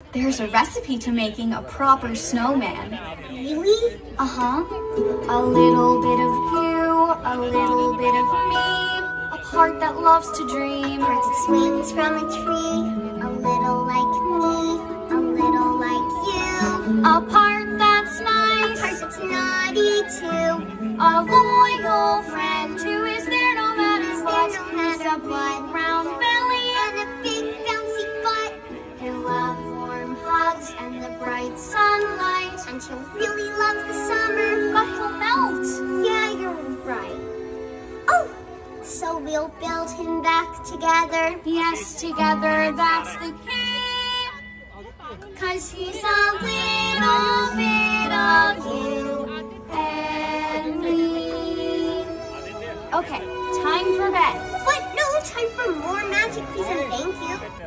There's a recipe to making a proper snowman. Really? Uh-huh. A little bit of you, a little bit of me, a part that loves to dream. Part that swings from a tree, a little like me, a little like you. A part that's nice, A part that's naughty too. a loyal friend who is there no matter what. No matter A big round belly and a big bouncy butt. who love warm hugs and the bright sunlight. And she'll really love the summer. But he'll melt. Yeah, you're right. Oh, so we'll build him back together. Yes, together that's the key. 'Cause he's a little bit of you and me. Okay, time for bed. What? No time for more magic, please and thank you.